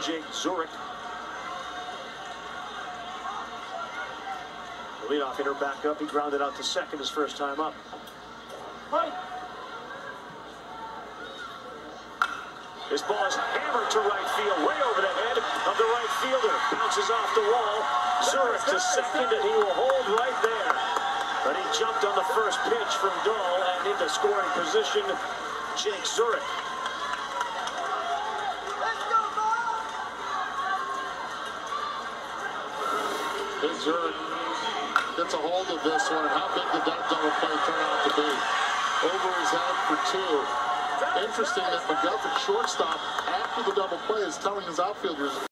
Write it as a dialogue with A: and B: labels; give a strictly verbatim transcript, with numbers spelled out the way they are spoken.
A: Zurek. The leadoff hitter back up. He grounded out to second his first time up. This ball is hammered to right field, way over the head of the right fielder. Bounces off the wall. Zurek to second, and he will hold right there. But he jumped on the first pitch from Dahl and into scoring position. Jake Zurek.
B: Big Zurek gets a hold of this one. How big did that double play turn out to be? Over his head for two. Interesting that McGuffin, shortstop, after the double play, is telling his outfielders